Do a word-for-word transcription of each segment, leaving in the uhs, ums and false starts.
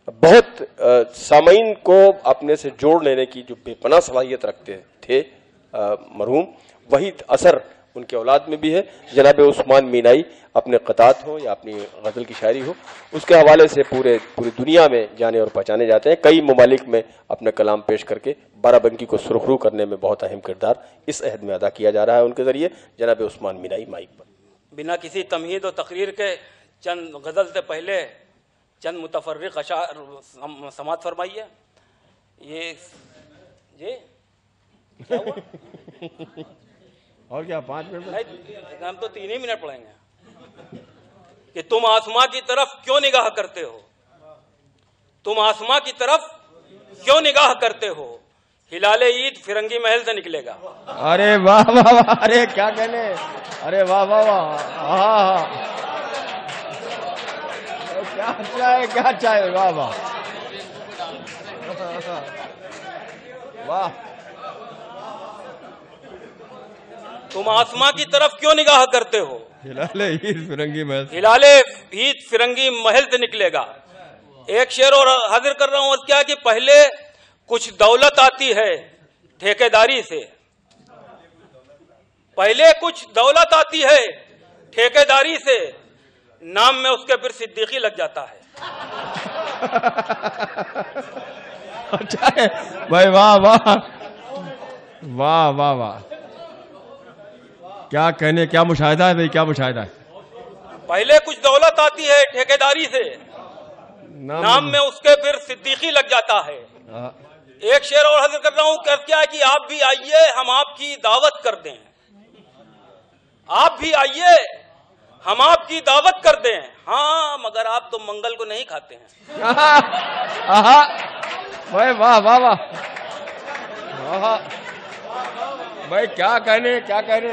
بہت سامعین کو اپنے سے جوڑ لینے کی جو بے پناہ صلاحیت رکھتے تھے مرحوم، وہی اثر ان کے اولاد میں بھی ہے. جناب عثمان مینائی اپنے قطعات ہوں یا اپنی غزل کی شاعری ہو، اس کے حوالے سے پورے پوری دنیا میں جانے اور پہچانے جاتے ہیں. کئی ممالک میں اپنے کلام پیش کر کے بارہ بنکی کو سرخرو کرنے میں بہت اہم کردار اس عہد میں ادا کیا جا رہا ہے ان کے ذریعے. جناب عثمان مینائی مائک پر. بنا کسی تمہید و تقریر کے چند غزل سے پہلے چند متفرق اشعار سماعت فرمائیے. یہ جی کیا ہوا؟ اور کیا پانچ منٹ؟ نہیں، ہم تو تین ہی منٹ پڑھیں گے. کہ تم آسماں کی طرف کیوں نگاہ کرتے ہو، تم آسماں کی طرف کیوں نگاہ کرتے ہو، ہلال عید فرنگی محل سے نکلے گا. ارے واہ واہ واہ، ارے کیا کہنے، ارے واہ واہ واہ، ہاں کیا چاہے کیا چاہے، واہ واہ واہ. تم آسماں کی طرف کیوں نگاہ کرتے ہو، ہلال عید فرنگی محل ہلال عید فرنگی محل سے نکلے گا. ایک شعر اور حاضر کر رہا ہوں. اور کیا کہ پہلے کچھ دولت آتی ہے ٹھیکیداری سے، پہلے کچھ دولت آتی ہے ٹھیکیداری سے، نام میں اس کے پھر صدیقی لگ جاتا ہے. اچھا ہے بھائی، واہ واہ واہ واہ واہ، کیا کہنے، کیا مشاہدہ ہے بھائی، کیا مشاہدہ ہے. پہلے کچھ دولت آتی ہے ٹھیکیداری سے، نام میں اس کے پھر صدیقی لگ جاتا ہے. ایک شعر اور حاضر کر رہا ہوں. کیا کہ آپ بھی آئیے ہم آپ کی دعوت کر دیں، آپ بھی آئیے ہم آپ کی دعوت کر دیں. ہاں مگر آپ تو منگل کو نہیں کھاتے ہیں. بھائی واہ واہ واہ بھائی، کیا کہنے کیا کہنے.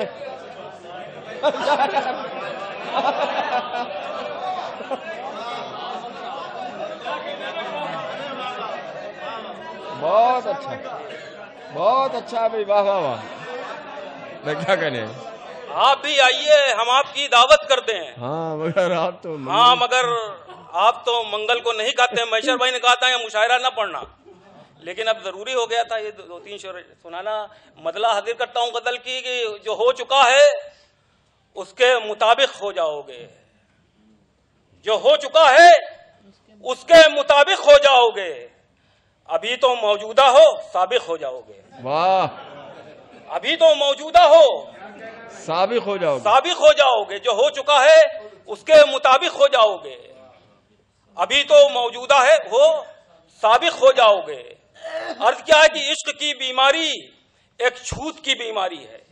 بہت اچھا بہت اچھا بھائی، واہ واہ واہ. میں کیا کہنے، آپ بھی آئیے ہم آپ کی دعوت کر دیں. ہاں مگر آپ تو ہاں مگر آپ تو منگل کو نہیں کھاتے ہیں. میشر بھائی نے کہا تھا یہ مشاعرہ نہ پڑھنا، لیکن اب ضروری ہو گیا تھا یہ دو تین شعر سنانا. مطلع حاضر کرتا ہوں غزل کی کہ جو ہو چکا ہے اس کے مطابق ہو جاؤ گے، جو ہو چکا ہے اس کے مطابق ہو جاؤ گے. ابھی تو موجودہ ہو سابق ہو جاؤ گے. واہ، ابھی تو موجودہ ہو سابق ہو جاؤ گے، سابق ہو جاؤ گے. جو ہو چکا ہے اس کے مطابق ہو جاؤ گے. ابھی تو موجودہ ہے وہ سابق ہو جاؤ گے. عرض کیا ہے کہ عشق کی بیماری ایک چھوت کی بیماری ہے.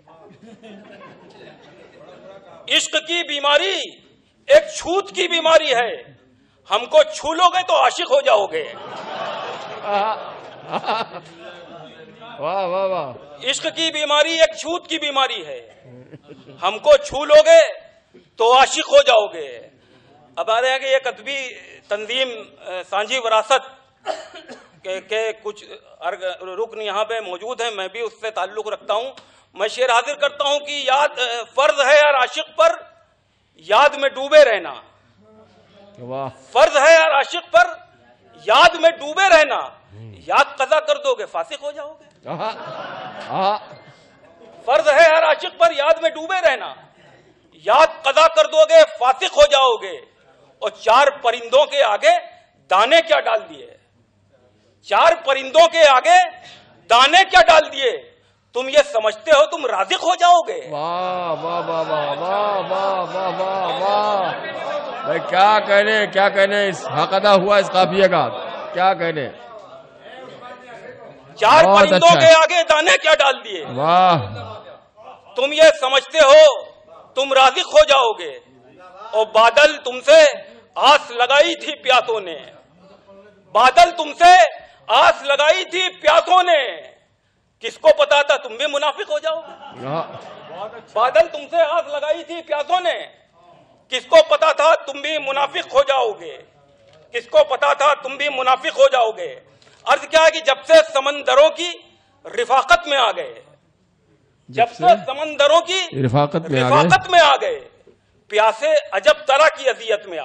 عشق کی بیماری ایک چھوت کی بیماری ہے. ہم کو چھو لو گے تو عاشق ہو جاؤ گے. واہ واہ واہ. عشق کی بیماری ایک چھوت کی بیماری ہے. ہم کو چھو لو گے تو عاشق ہو جاؤ گے. اب آ رہے ہیں کہ یہ ادبی تنظیم سانجھی وراثت کے کچھ رکن یہاں پہ موجود ہیں، میں بھی اس سے تعلق رکھتا ہوں. میں شعر حاضر کرتا ہوں کہ یاد فرض ہے ہر عاشق پر یاد میں ڈوبے رہنا. فرض ہے ہر عاشق پر یاد میں ڈوبے رہنا. یاد قضا کر دو گے فاسق ہو جاؤ گے. فرض ہے ہر عاشق پر یاد میں ڈوبے رہنا. یاد قضا کر دو گے فاسق ہو جاؤ گے. اور چار پرندوں کے آگے دانے کیا ڈال دیے، چار پرندوں کے آگے دانے کیا ڈال دیے. تم یہ سمجھتے ہو تم رازق ہو جاؤ گے. واہ واہ واہ واہ واہ واہ واہ واہ واہ. بھائی کیا کہنے کیا کہنے، اس حق ادا ہوا اس قافیے کا، کیا کہنے. چار پرندوں کے آگے دانے کیا ڈال دیے. واہ. تم یہ سمجھتے ہو تم رازق ہو جاؤ گے. اور بادل تم سے آس لگائی تھی پیاسوں نے، بادل تم سے آس لگائی تھی پیاسوں نے. کس کو پتا تھا تم بھی منافق ہو جاؤ گے. بادل تم سے آس لگائی تھی پیاسوں نے، کس کو پتا تھا تم بھی منافق ہو جاؤ گے. کس کو پتا تھا تم بھی منافق ہو جاؤ گے. عرض کیا ہے کہ جب سے سمندروں کی رفاقت میں آ گئے، جب سے سمندروں کی رفاقت میں رفاقت میں آ گئے، پیاسے عجب طرح کی اذیت میں آ گئے.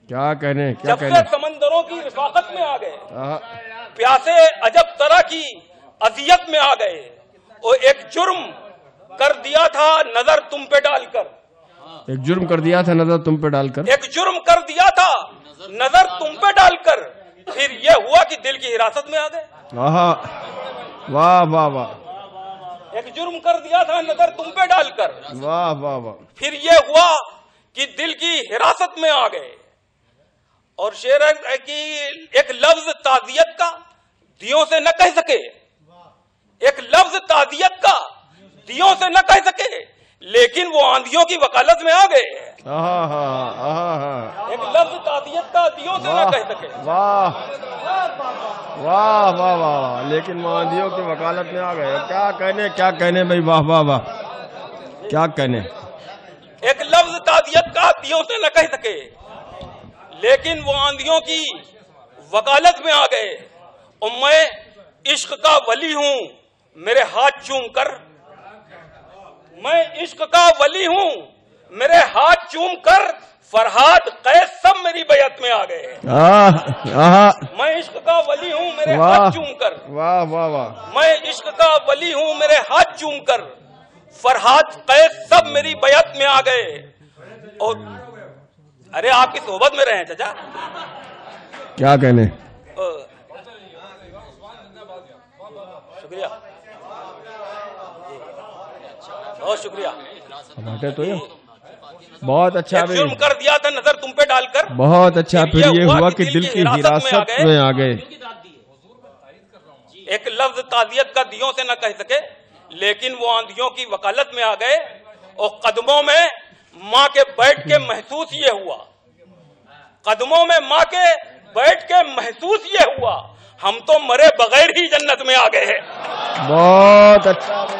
کیا کہنے کیا جب سے کہنے سمندروں کی رفاقت میں آ گئے، آہا، پیاسے عجب طرح کی اذیت میں آ گئے، اور ایک جرم کر دیا تھا نظر تم پہ ڈال کر، ایک جرم کر دیا تھا نظر تم پہ ڈال کر، ایک جرم کر دیا تھا نظر تم پہ ڈال کر، پھر یہ ہوا کہ دل کی حراست میں آ گئے۔ آہا، واہ واہ واہ ایک جرم کر دیا تھا نظر تم پہ ڈال کر، واہ واہ واہ، پھر یہ ہوا کہ دل کی حراست میں آ گئے۔ اور شعر ہے کہ ایک لفظ تعزیت کا دیوں سے نہ کہہ سکے، ایک لفظ تعزیت کا دیوں سے نہ کہہ سکے، لیکن وہ آندھیوں کی وکالت میں آ گئے۔ آہا ہاں آہا ہاں، ایک لفظ تعزیت کا دیوں سے نہ کہہ سکے، واہ واہ واہ واہ، لیکن ماندیوں کی وکالت میں آ گئے۔ کیا کہنے کیا کہنے بھائی، واہ واہ واہ، کیا کہنے۔ ایک لفظ تعزیت کا دیوں سے نہ کہہ سکے، لیکن وہ آندھیوں کی وکالت میں آ گئے۔ اور میں عشق کا ولی ہوں میرے ہاتھ چوم کر، میں عشق کا ولی ہوں میرے ہاتھ چوم کر، فرحاد قیس سب میری بیعت میں آ گئے۔ میں عشق کا ولی ہوں میرے ہاتھ چوم کر، واہ واہ واہ، میں عشق کا ولی ہوں میرے ہاتھ چوم کر، فرحاد قیس سب میری بیعت میں آ گئے۔ اور ارے آپ کی صحبت میں رہے ہیں چچا، کیا کہنے۔ شکریہ، بہت شکریہ۔ بیٹھے تو یہ بہت اچھا، ایک جرم کر دیا تھا نظر تم پہ ڈال کر، بہت اچھا، پھر یہ ہوا کہ دل کی حراست میں آ گئے۔ ایک لفظ تعزیت کا دیوں سے نہ کہہ سکے، لیکن وہ آندھیوں کی وکالت میں آ گئے۔ اور قدموں میں ماں کے بیٹھ کے محسوس یہ ہوا، قدموں میں ماں کے بیٹھ کے محسوس یہ ہوا، ہم تو مرے بغیر ہی جنت میں آ گئے ہیں۔ بہت اچھا۔